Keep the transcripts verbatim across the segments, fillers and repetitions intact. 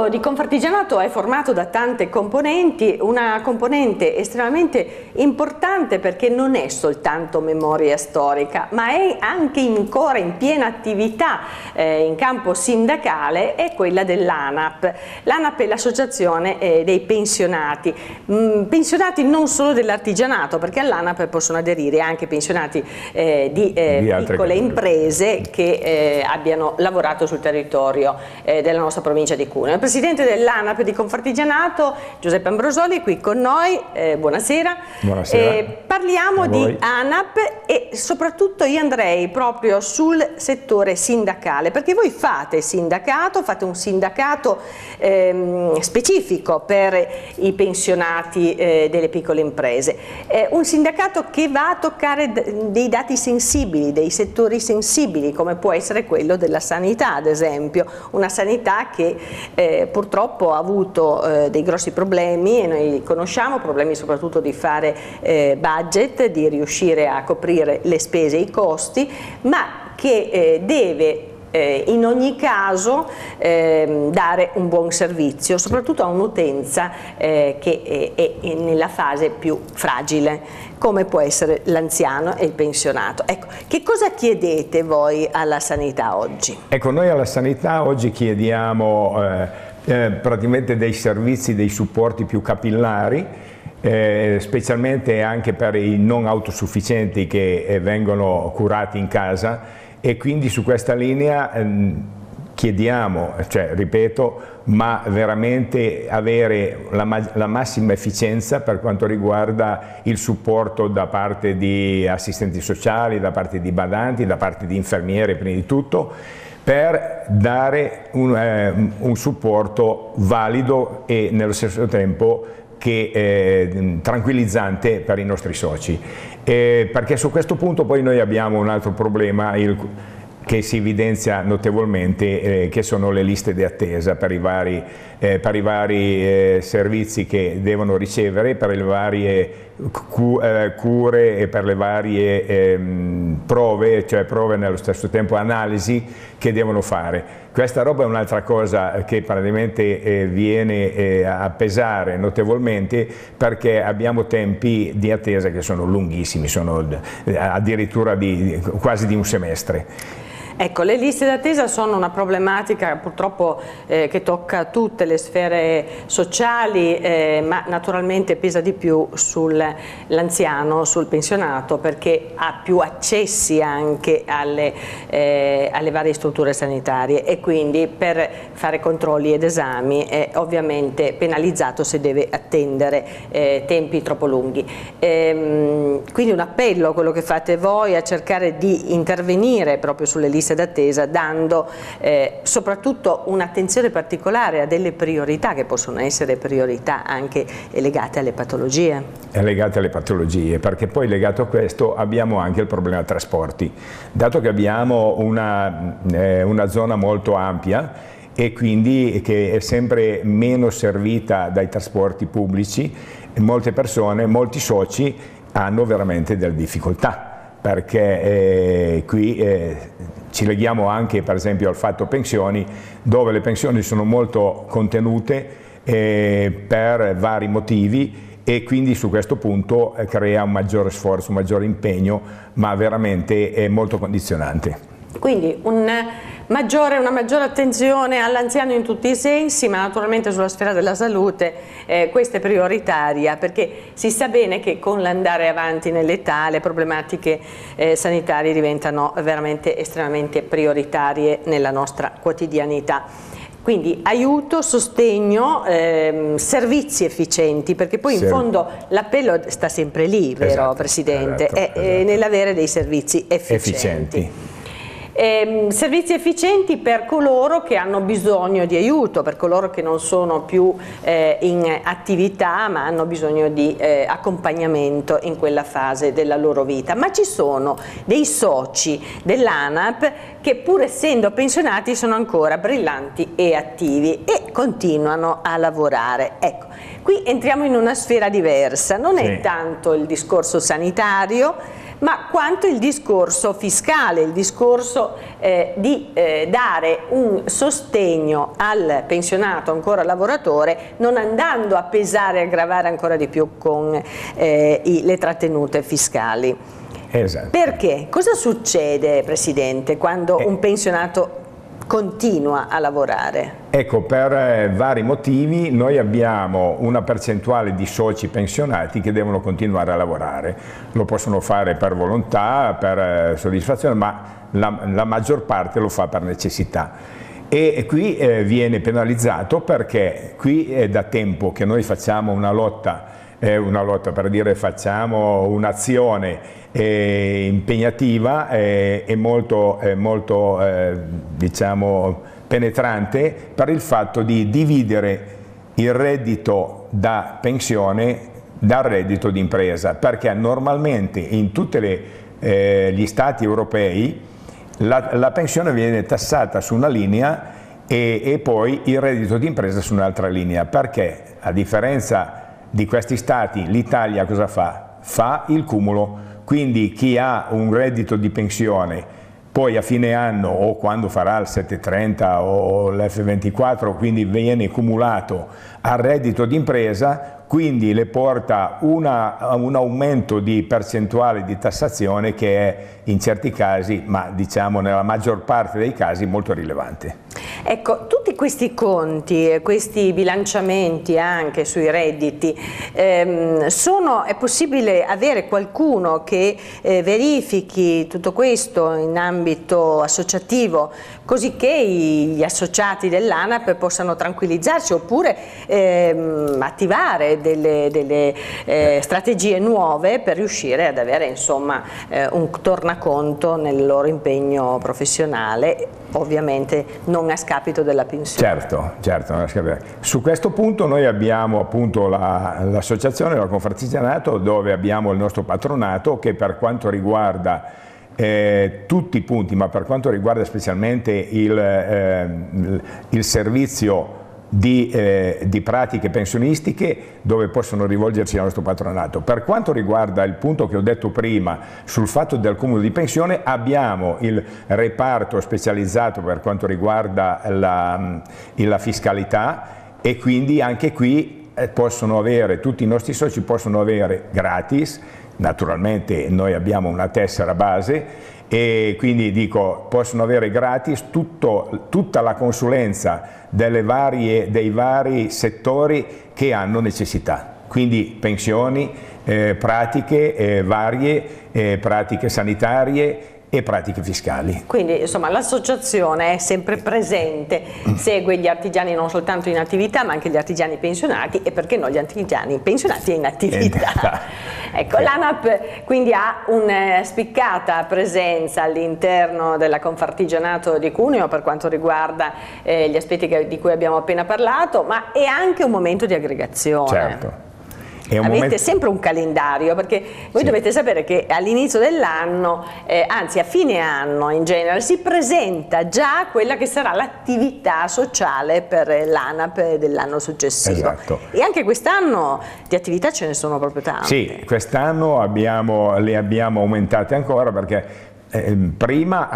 mondo di Confartigianato è formato da tante componenti, una componente estremamente importante perché non è soltanto memoria storica, ma è anche ancora in piena attività eh, in campo sindacale, è quella dell'ANAP. L'ANAP è l'associazione eh, dei pensionati, mm, pensionati non solo dell'artigianato, perché all'ANAP possono aderire anche pensionati eh, di, eh, di piccole imprese che eh, abbiano lavorato sul territorio eh, della nostra provincia di Cuneo. Il presidente dell'ANAP di Confartigianato, Giuseppe Ambrosoli, è qui con noi. Eh, buonasera. Buonasera. Eh, parliamo di ANAP e soprattutto io andrei proprio sul settore sindacale, perché voi fate sindacato, fate un sindacato ehm, specifico per i pensionati eh, delle piccole imprese. Eh, un sindacato che va a toccare dei dati sensibili, dei settori sensibili, come può essere quello della sanità, ad esempio, una sanità che eh, purtroppo ha avuto eh, dei grossi problemi, e noi li conosciamo, problemi soprattutto di fare eh, budget, di riuscire a coprire le spese e i costi, ma che eh, deve Eh, in ogni caso eh, dare un buon servizio, soprattutto a un'utenza eh, che è, è, è nella fase più fragile, come può essere l'anziano e il pensionato. Ecco, che cosa chiedete voi alla sanità oggi? Ecco, noi alla sanità oggi chiediamo eh, eh, praticamente dei servizi, dei supporti più capillari, eh, specialmente anche per i non autosufficienti che eh, vengono curati in casa. E quindi su questa linea ehm, chiediamo, cioè ripeto, ma veramente avere la, ma la massima efficienza per quanto riguarda il supporto da parte di assistenti sociali, da parte di badanti, da parte di infermiere prima di tutto, per dare un, eh, un supporto valido e nello stesso tempo che è tranquillizzante per i nostri soci, eh, perché su questo punto poi noi abbiamo un altro problema il, che si evidenzia notevolmente, eh, che sono le liste di attesa per i vari, eh, per i vari eh, servizi che devono ricevere, per le varie cu eh, cure e per le varie eh, prove, cioè prove nello stesso tempo analisi che devono fare. Questa roba è un'altra cosa che praticamente eh, viene eh, a pesare notevolmente, perché abbiamo tempi di attesa che sono lunghissimi, sono addirittura di, quasi di un semestre. Ecco, le liste d'attesa sono una problematica purtroppo eh, che tocca tutte le sfere sociali, eh, ma naturalmente pesa di più sull'anziano, sul pensionato, perché ha più accessi anche alle, eh, alle varie strutture sanitarie e quindi per fare controlli ed esami è ovviamente penalizzato se deve attendere eh, tempi troppo lunghi. Ehm, quindi un appello a quello che fate voi a cercare di intervenire proprio sulle liste d'attesa, dando eh, soprattutto un'attenzione particolare a delle priorità che possono essere priorità anche legate alle patologie. È legate alle patologie, perché poi legato a questo abbiamo anche il problema trasporti, dato che abbiamo una, eh, una zona molto ampia e quindi che è sempre meno servita dai trasporti pubblici, molte persone, molti soci hanno veramente delle difficoltà, perché eh, qui eh, ci leghiamo anche per esempio al fatto pensioni, dove le pensioni sono molto contenute eh, per vari motivi, e quindi su questo punto eh, crea un maggiore sforzo, un maggiore impegno, ma veramente è molto condizionante. Quindi un maggiore, una maggiore attenzione all'anziano in tutti i sensi, ma naturalmente sulla sfera della salute eh, questa è prioritaria, perché si sa bene che con l'andare avanti nell'età le problematiche eh, sanitarie diventano veramente estremamente prioritarie nella nostra quotidianità. Quindi aiuto, sostegno, ehm, servizi efficienti, perché poi in Serv fondo l'appello sta sempre lì, vero esatto, Presidente? esatto, è, esatto. è nell'avere dei servizi efficienti. efficienti. Eh, servizi efficienti per coloro che hanno bisogno di aiuto, per coloro che non sono più eh, in attività ma hanno bisogno di eh, accompagnamento in quella fase della loro vita. Ma ci sono dei soci dell'ANAP che pur essendo pensionati sono ancora brillanti e attivi e continuano a lavorare. Ecco, qui entriamo in una sfera diversa, non è sì. tanto il discorso sanitario, ma quanto il discorso fiscale, il discorso eh, di eh, dare un sostegno al pensionato ancora lavoratore, non andando a pesare e aggravare ancora di più con eh, i, le trattenute fiscali. Esatto. Perché? Cosa succede, Presidente, quando eh. un pensionato continua a lavorare? Ecco, per eh, vari motivi noi abbiamo una percentuale di soci pensionati che devono continuare a lavorare. Lo possono fare per volontà, per eh, soddisfazione, ma la, la maggior parte lo fa per necessità. E, e qui eh, viene penalizzato perché qui è da tempo che noi facciamo una lotta È una lotta, per dire, facciamo un'azione eh, impegnativa e eh, molto, eh, molto eh, diciamo, penetrante per il fatto di dividere il reddito da pensione dal reddito di impresa, perché normalmente in tutti eh, gli stati europei la, la pensione viene tassata su una linea e, e poi il reddito di impresa su un'altra linea, perché a differenza di questi stati l'Italia cosa fa? Fa il cumulo, quindi chi ha un reddito di pensione poi a fine anno o quando farà il settecentotrenta o l'F ventiquattro, quindi viene cumulato al reddito di impresa, quindi le porta una, un aumento di percentuale di tassazione che è in certi casi, ma diciamo nella maggior parte dei casi, molto rilevante. Ecco, tutti questi conti, questi bilanciamenti anche sui redditi, ehm, sono, è possibile avere qualcuno che eh, verifichi tutto questo in ambito associativo, così che gli associati dell'ANAP possano tranquillizzarsi oppure ehm, attivare delle, delle eh, strategie nuove per riuscire ad avere insomma eh, un tornaconto nel loro impegno professionale, ovviamente non a scapito della pensione. Certo, certo. Su questo punto noi abbiamo appunto l'associazione, la, la Confartigianato, dove abbiamo il nostro patronato che per quanto riguarda eh, tutti i punti, ma per quanto riguarda specialmente il, eh, il servizio Di, eh, di pratiche pensionistiche, dove possono rivolgersi al nostro patronato. Per quanto riguarda il punto che ho detto prima sul fatto del cumulo di pensione, abbiamo il reparto specializzato per quanto riguarda la, la fiscalità, e quindi anche qui eh, possono avere, tutti i nostri soci possono avere gratis, naturalmente noi abbiamo una tessera base, e quindi dico possono avere gratis tutto, tutta la consulenza delle varie, dei vari settori che hanno necessità, quindi pensioni, eh, pratiche eh, varie, eh, pratiche sanitarie e pratiche fiscali. Quindi insomma l'associazione è sempre presente, segue gli artigiani non soltanto in attività ma anche gli artigiani pensionati, e perché no gli artigiani pensionati in attività. Ecco, l'ANAP quindi ha una spiccata presenza all'interno della Confartigianato di Cuneo per quanto riguarda eh, gli aspetti che, di cui abbiamo appena parlato, ma è anche un momento di aggregazione. Certo. Avete momento... sempre un calendario, perché voi sì. dovete sapere che all'inizio dell'anno, eh, anzi a fine anno in genere, si presenta già quella che sarà l'attività sociale per l'ANAP dell'anno successivo. Esatto. E anche quest'anno di attività ce ne sono proprio tante. Sì, quest'anno abbiamo, le abbiamo aumentate ancora, perché Eh, prima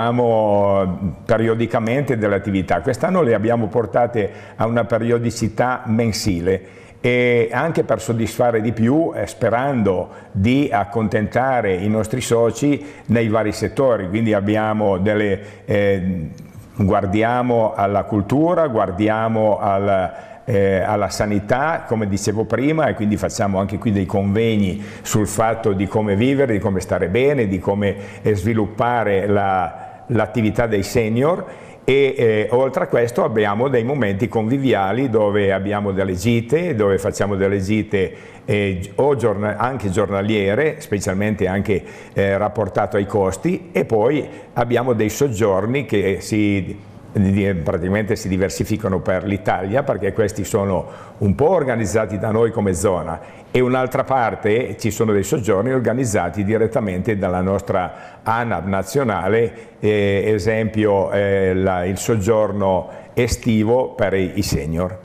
avevamo periodicamente delle attività, quest'anno le abbiamo portate a una periodicità mensile, e anche per soddisfare di più, eh, sperando di accontentare i nostri soci nei vari settori. Quindi abbiamo delle, eh, guardiamo alla cultura, guardiamo al Eh, alla sanità, come dicevo prima, e quindi facciamo anche qui dei convegni sul fatto di come vivere, di come stare bene, di come eh, sviluppare l'attività la, dei senior, e eh, oltre a questo abbiamo dei momenti conviviali dove abbiamo delle gite, dove facciamo delle gite eh, o giorn anche giornaliere, specialmente anche eh, rapportato ai costi, e poi abbiamo dei soggiorni che si praticamente si diversificano per l'Italia, perché questi sono un po' organizzati da noi come zona, e un'altra parte ci sono dei soggiorni organizzati direttamente dalla nostra ANAP nazionale, eh, esempio eh, la, il soggiorno estivo per i, i senior.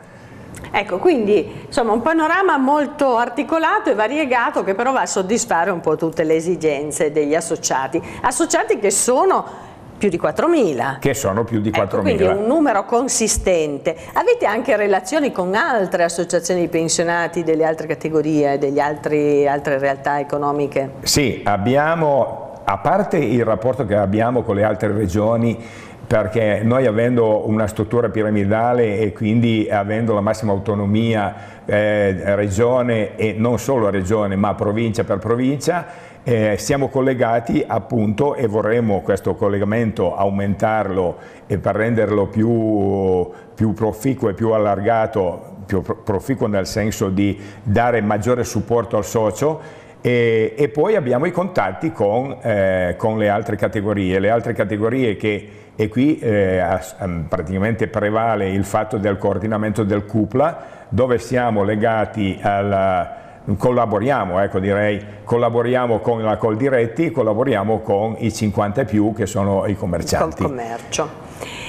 Ecco, quindi insomma un panorama molto articolato e variegato che però va a soddisfare un po' tutte le esigenze degli associati, associati che sono più di quattromila. Che sono più di quattromila. Ecco, quindi un numero consistente. Avete anche relazioni con altre associazioni di pensionati delle altre categorie, delle altre realtà economiche? Sì, abbiamo, a parte il rapporto che abbiamo con le altre regioni, perché noi avendo una struttura piramidale e quindi avendo la massima autonomia eh, regione e non solo regione ma provincia per provincia, eh, siamo collegati appunto e vorremmo questo collegamento aumentarlo e per renderlo più, più proficuo e più allargato, più proficuo nel senso di dare maggiore supporto al socio. E, e poi abbiamo i contatti con, eh, con le altre categorie, le altre categorie che, e qui eh, praticamente prevale il fatto del coordinamento del C U P L A, dove siamo legati al, collaboriamo, ecco direi, collaboriamo con la Coldiretti, collaboriamo con i cinquanta e più che sono i commercianti. Col commercio.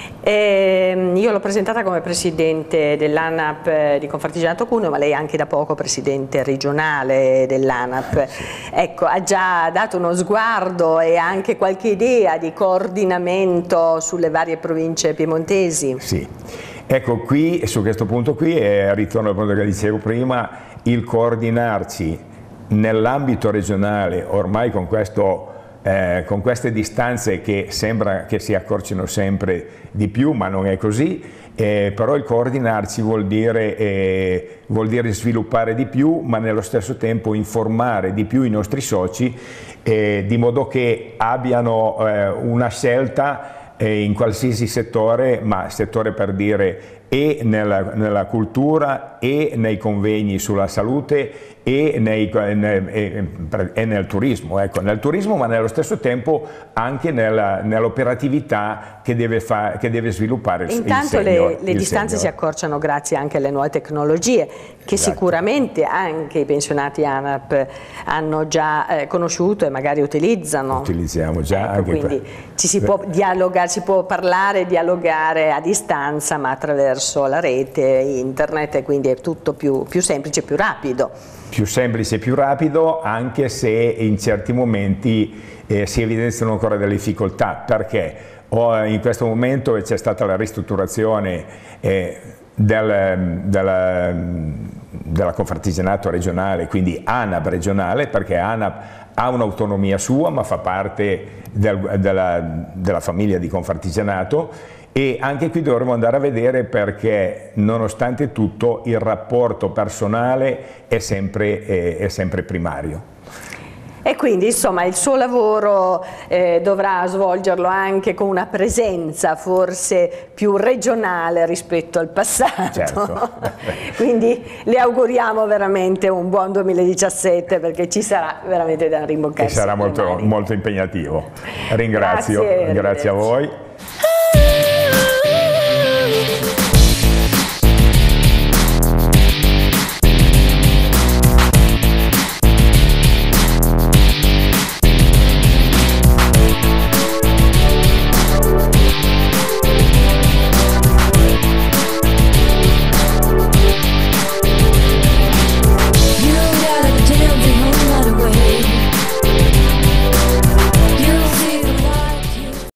Eh, io l'ho presentata come presidente dell'ANAP di Confartigianato Cuneo, ma lei è anche da poco presidente regionale dell'ANAP. Ecco, ha già dato uno sguardo e anche qualche idea di coordinamento sulle varie province piemontesi? Sì, ecco qui su questo punto qui, e ritorno al punto che dicevo prima, il coordinarci nell'ambito regionale ormai con questo Eh, con queste distanze che sembra che si accorcino sempre di più, ma non è così, eh, però il coordinarci vuol dire, eh, vuol dire sviluppare di più, ma nello stesso tempo informare di più i nostri soci, eh, di modo che abbiano eh, una scelta eh, in qualsiasi settore, ma settore per dire e nella, nella cultura e nei convegni sulla salute e, nei, e, e nel turismo, ecco, nel turismo ma nello stesso tempo anche nell'operatività che, che deve sviluppare il, Intanto il senior. le, le il distanze senior. si accorciano grazie anche alle nuove tecnologie che esatto. sicuramente anche i pensionati ANAP hanno già eh, conosciuto e magari utilizzano. Utilizziamo già ecco, anche quindi ci si può dialogare, si può parlare e dialogare a distanza ma attraverso la rete, internet, e quindi è tutto più, più semplice, più rapido. Più semplice e più rapido, anche se in certi momenti eh, si evidenziano ancora delle difficoltà, perché oh, in questo momento c'è stata la ristrutturazione eh, del, della, della Confartigianato regionale, quindi ANAP regionale, perché ANAP ha un'autonomia sua ma fa parte del, della, della famiglia di Confartigianato. E anche qui dovremo andare a vedere perché nonostante tutto il rapporto personale è sempre, è, è sempre primario. E quindi insomma il suo lavoro eh, dovrà svolgerlo anche con una presenza forse più regionale rispetto al passato. Certo. Quindi le auguriamo veramente un buon duemiladiciassette perché ci sarà veramente da rimboccarsi. E sarà molto, molto impegnativo. Ringrazio, Grazie, grazie a voi.